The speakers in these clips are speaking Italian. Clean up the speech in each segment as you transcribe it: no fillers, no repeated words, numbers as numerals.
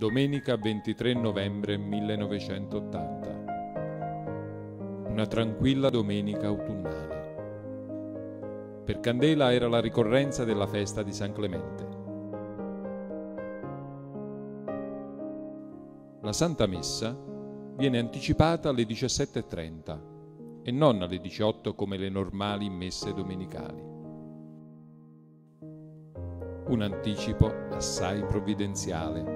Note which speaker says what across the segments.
Speaker 1: Domenica 23 novembre 1980. Una tranquilla domenica autunnale. Per Candela era la ricorrenza della festa di San Clemente. La Santa Messa viene anticipata alle 17:30 e non alle 18 come le normali messe domenicali. Un anticipo assai provvidenziale.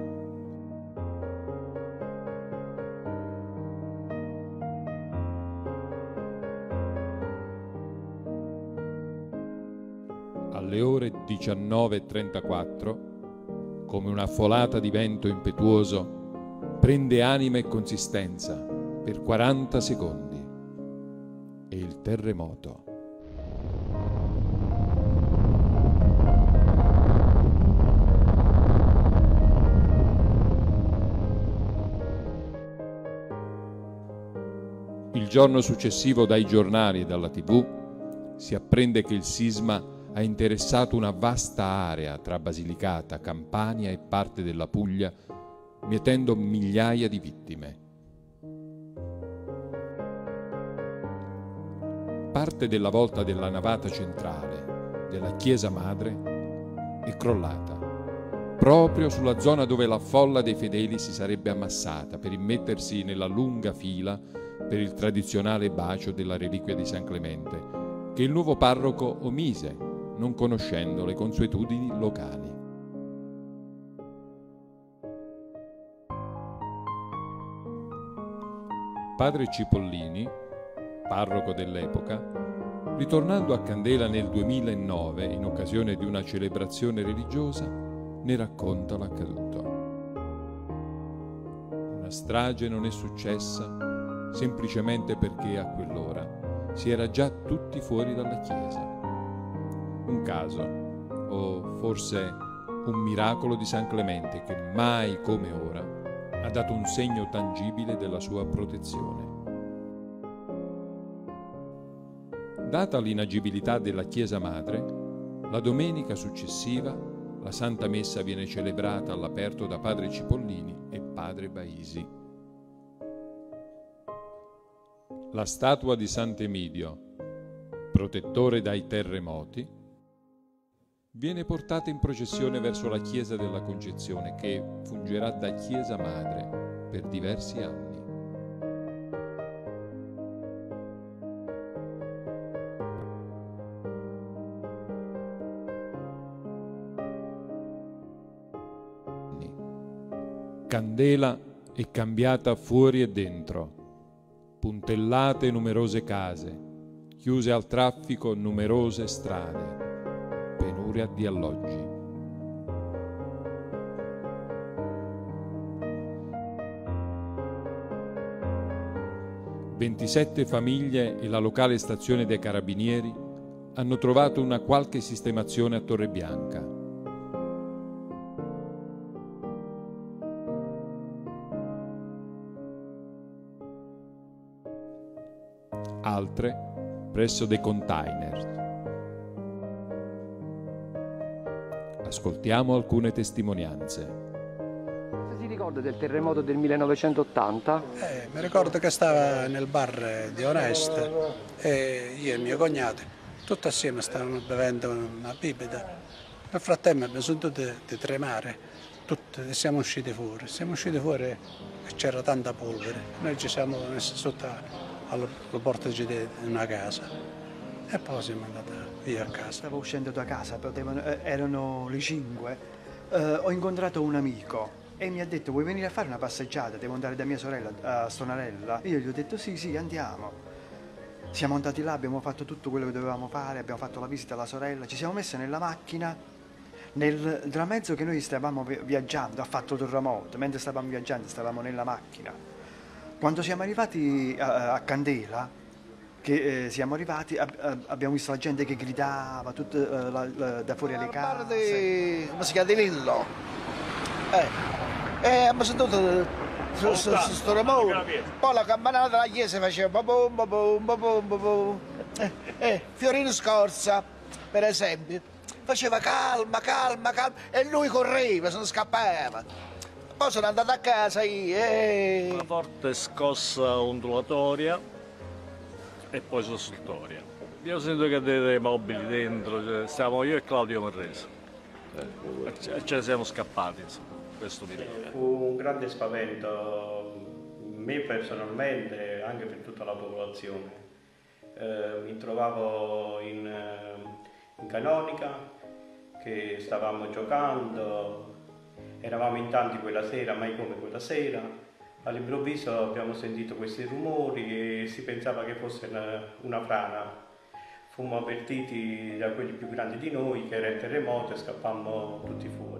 Speaker 1: Alle ore 19:34, come una folata di vento impetuoso, prende anima e consistenza per 40 secondi e il terremoto. Il giorno successivo dai giornali e dalla TV si apprende che il sisma ha interessato una vasta area tra Basilicata, Campania e parte della Puglia, mietendo migliaia di vittime. Parte della volta della navata centrale della Chiesa Madre è crollata, proprio sulla zona dove la folla dei fedeli si sarebbe ammassata per immettersi nella lunga fila per il tradizionale bacio della reliquia di San Clemente, che il nuovo parroco omise, non conoscendo le consuetudini locali. Padre Cipollini, parroco dell'epoca, ritornando a Candela nel 2009 in occasione di una celebrazione religiosa, ne racconta l'accaduto. Una strage non è successa semplicemente perché a quell'ora si era già tutti fuori dalla chiesa. Un caso, o forse un miracolo di San Clemente che mai come ora ha dato un segno tangibile della sua protezione. Data l'inagibilità della Chiesa Madre, la domenica successiva la Santa Messa viene celebrata all'aperto da Padre Cipollini e Padre Baisi. La statua di Sant'Emidio, protettore dai terremoti, viene portata in processione verso la chiesa della Concezione, che fungerà da chiesa madre per diversi anni. Candela è cambiata fuori e dentro, puntellate numerose case, chiuse al traffico numerose strade, di alloggi. «27 famiglie e la locale stazione dei Carabinieri hanno trovato una qualche sistemazione a Torrebianca. Altre presso dei container. Ascoltiamo alcune testimonianze.
Speaker 2: Si ricorda del terremoto del 1980?
Speaker 3: Mi ricordo che stava nel bar di Onest e io e mio cognato tutti assieme stavamo bevendo una bibita. Nel frattempo abbiamo sentito di tremare, tutti siamo usciti fuori e c'era tanta polvere. Noi ci siamo messi sotto alla porta di una casa e poi siamo andati via a casa.
Speaker 2: Stavo uscendo da casa, erano le 5, ho incontrato un amico e mi ha detto: vuoi venire a fare una passeggiata, devo andare da mia sorella a Stonarella. Io gli ho detto sì, andiamo. Siamo andati là, abbiamo fatto tutto quello che dovevamo fare, abbiamo fatto la visita alla sorella, ci siamo messi nella macchina, nel mezzo che noi stavamo viaggiando, ha fatto il terremoto, mentre stavamo viaggiando stavamo nella macchina. Quando siamo arrivati a Candela, siamo arrivati, abbiamo visto la gente che gridava da fuori alle case.
Speaker 4: Come si chiama? Di Lillo. Abbiamo sentito sto rumore. Poi la campanata della chiesa faceva boom, boom, boom, boom. Fiorino Scorza, per esempio, faceva calma e lui correva, se non scappava. Poi sono andato a casa io e...
Speaker 5: Una forte scossa ondulatoria e poi sussultoria. Io sento che dei mobili dentro, cioè, stiamo io e Claudio Marrese. Ce ne siamo scappati, insomma, questo mi ricordo.
Speaker 6: Fu un grande spavento, me personalmente, anche per tutta la popolazione. Mi trovavo in canonica, che stavamo giocando, eravamo in tanti quella sera, mai come quella sera. All'improvviso abbiamo sentito questi rumori e si pensava che fosse una frana. Fummo avvertiti da quelli più grandi di noi che era il terremoto e scappammo tutti fuori.